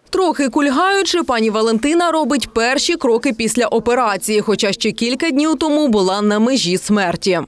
Трохи кульгаючи, пані Валентина робить перші кроки після операції, хоча ще кілька днів тому була на межі смерті.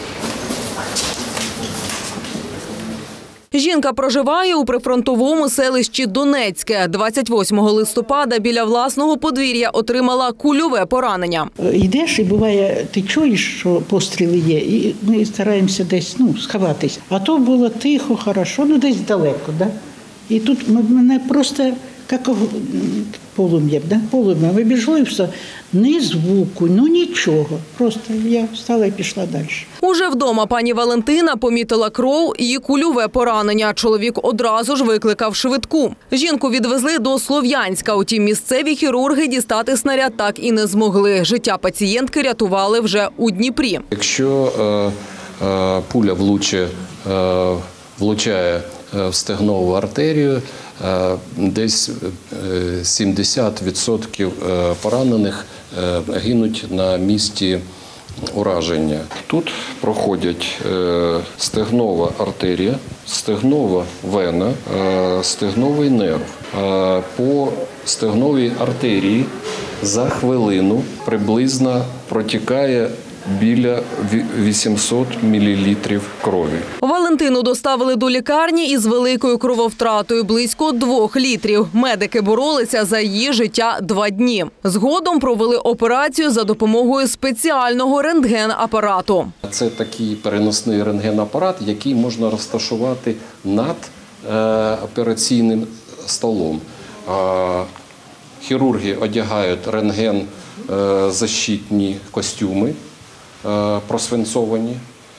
Жінка проживає у прифронтовому селищі Донецьке. 28 листопада біля власного подвір'я отримала кульове поранення. Йдеш і буває, ти чуєш, що постріли є, і ми стараємося десь сховатись. А то було тихо, хорошо, десь далеко. Да? І тут мене просто, як полум'я, полум'я. Вибіжу і все, ні звуку, нічого. Просто я встала і пішла далі. Уже вдома пані Валентина помітила кров і кульове поранення. Чоловік одразу ж викликав швидку. Жінку відвезли до Слов'янська, утім місцеві хірурги дістати снаряд так і не змогли. Життя пацієнтки рятували вже у Дніпрі. Якщо пуля влучає в стегнову артерію, десь 70% поранених гинуть на місці ураження. Тут проходять стегнова артерія, стегнова вена, стегновий нерв. По стегновій артерії за хвилину приблизно протікає біля 800 мл крові. Валентину доставили до лікарні із великою крововтратою – близько 2 літрів. Медики боролися за її життя 2 дні. Згодом провели операцію за допомогою спеціального рентген-апарату. Це такий переносний рентген-апарат, який можна розташувати над операційним столом. Хірурги одягають рентген-защитні костюми, просвинцовані,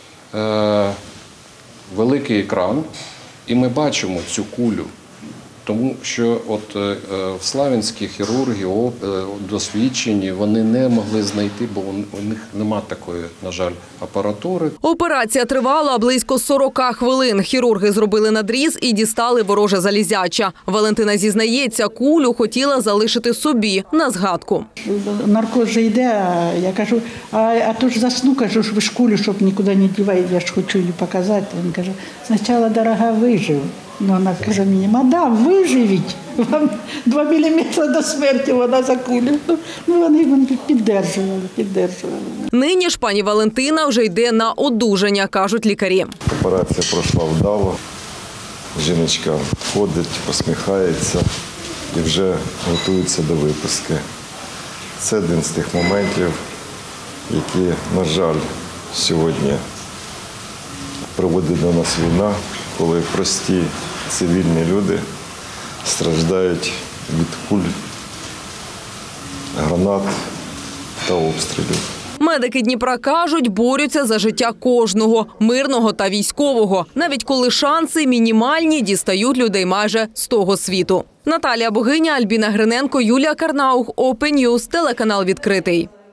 великий екран, і ми бачимо цю кулю. Тому що в Слов'янській хірурги досвідчені, вони не могли знайти, бо у них немає такої, на жаль, апаратури. Операція тривала близько 40 хвилин. Хірурги зробили надріз і дістали вороже залізяча. Валентина зізнається, кулю хотіла залишити собі на згадку. Наркоз же йде, а я кажу, а то ж засну, кажу, ви ж кулю, щоб нікуди не дівати, я ж хочу її показати. Він каже, спочатку, дорога, вижив. Вона каже мені, мадам, виживіть, вам 2 міліметри до смерті вона за кулю. Вони піддержували. Нині ж пані Валентина вже йде на одужання, кажуть лікарі. Операція пройшла вдало, жіночка ходить, посміхається і вже готується до виписки. Це один з тих моментів, які, на жаль, сьогодні приводить до нас війна, коли прості цивільні люди страждають від куль, гранат та обстрілів. Медики Дніпра кажуть, борються за життя кожного – мирного та військового. Навіть коли шанси мінімальні, дістають людей майже з того світу. Наталія Богиня, Альбіна Гриненко, Юлія Карнаух, Open News, телеканал «Відкритий».